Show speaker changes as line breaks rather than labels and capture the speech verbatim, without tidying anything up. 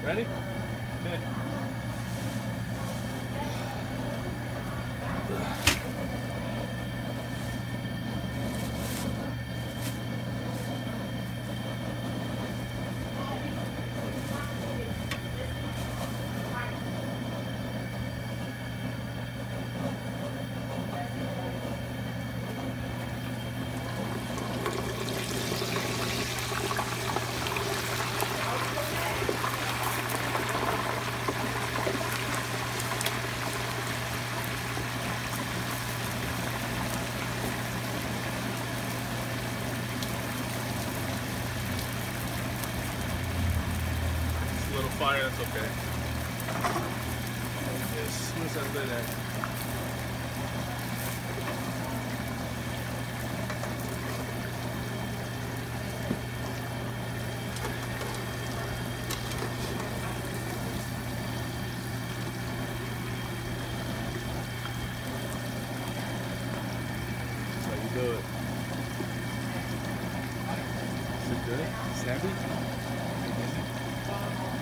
Ready? Okay. A little fire, that's okay. As soon as I lit it. That's how you do it. Is it good? Sandy?